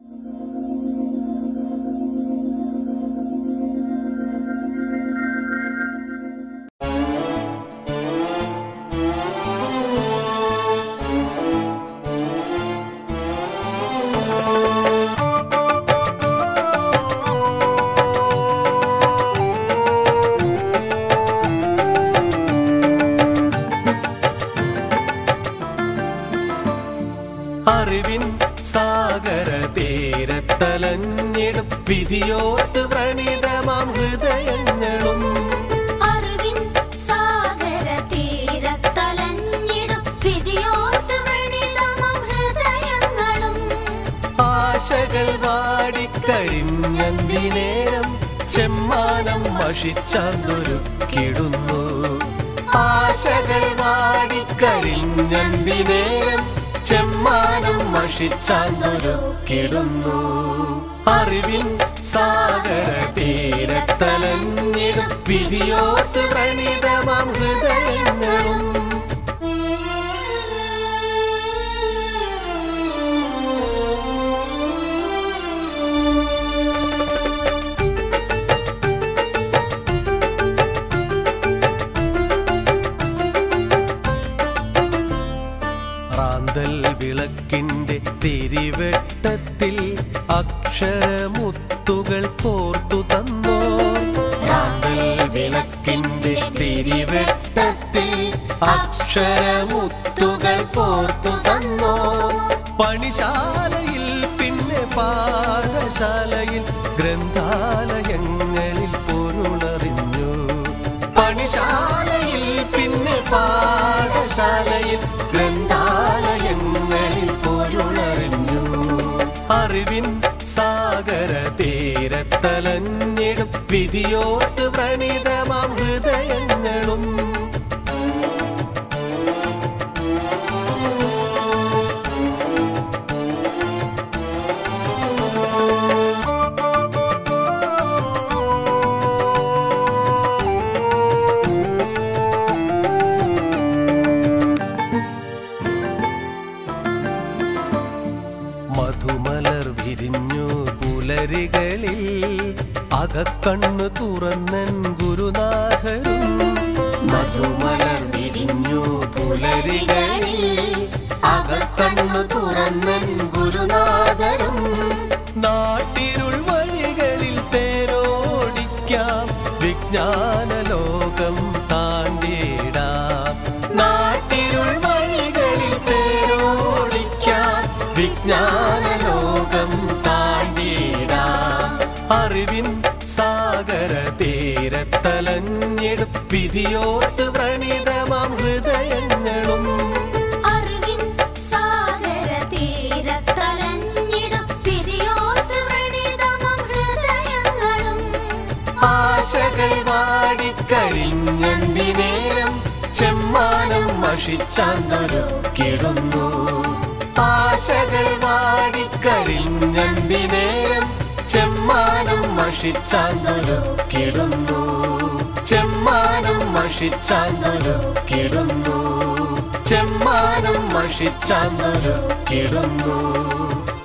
അറിവിൻ സാഗര തീരത്തലഞ്ഞിടും വിധിയോർത്ത് വ്രണിതമാം ഹൃദയങ്ങളും അറിവിൻ സാഗര തീരത്തലഞ്ഞിടും വിധിയോർത്ത് വ്രണിതമാം ഹൃദയങ്ങളും ആശകൾ വാടിക്കരിഞ്ഞന്തിനേരം ചെമ്മാനം മഷിച്ചാന്തൊരുക്കിടുന്നു ആശകൾ വാടിക്കരിഞ്ഞന്തിനേരം ചെമ്മാനം മഷിച്ചാന്തൊരുക്കിടുന്നു അറിവിൻ സാഗര തീരത്തലഞ്ഞിടും വിധിയോർത്ത് വ്രണിതമാം ഹൃദയങ്ങളും റാന്തൽ വിളക്കിന്റെ തിരിവെട്ടത്തിൽ അക്ഷരമുത്തുകൾ കോർത്തു തന്നോ റാന്തൽ വിളക്കിന്റെ തിരിവെട്ടത്തിൽ അക്ഷരമുത്തുകൾ കോർത്തു തന്നോ പണിശാലയിൽ പിന്നെ പാഠശാലയിൽ ഗ്രന്ഥാലയങ്ങളിൽ പൊരുളറിഞ്ഞു പണിശാലയിൽ പിന്നെ പാഠശാലയിൽ ഗ്രന്ഥാലയങ്ങളിൽ പൊരുളറിഞ്ഞു അറിവിൻ സാഗര തീരത്തലഞ്ഞിടും വിധിയോർത്ത് വ്രണിതമാം ഹൃദയങ്ങളും മധുമലർ വിരിഞ്ഞു പുലരികളിൽ അകക്കണ്ണു തുറന്നൻ ഗുരുനാഥരും മധുമലർ വിരിഞ്ഞു പുലരികളിൽ അകക്കണ്ണു തുറന്നൻ ഗുരുനാഥരും നാട്ടിരുൾ വഴികളിൽ തേരോടിക്കാം വിജ്ഞാന ലോകം താണ്ടിടാം നാട്ടിരുൾ വഴികളിൽ തേരോടിക്കാം വിജ്ഞാനലോകം താണ്ടിടാം അറിവിൻ സാഗര തീരത്തലഞ്ഞിടും വിധിയോർത്ത് വ്രണിതമാം ഹൃദയങ്ങളും അറിവിൻ സാഗര തീരത്തലഞ്ഞിടും വിധിയോർത്ത് വ്രണിതമാം ഹൃദയങ്ങളും ആശകൾ വാടിക്കരിഞ്ഞന്തിനേരം ചെമ്മാനം മഷിച്ചാന്തൊരുക്കിടുന്നു ആശകൾ വാടിക്കരിഞ്ഞന്തിനേരം ചെമ്മാനം മഷിച്ചാന്തൊരുക്കിടുന്നു ചെമ്മാനം മഷിച്ചാന്തൊരുക്കിടുന്നു ചെമ്മാനം മഷിച്ചാന്തൊരുക്കിടുന്നു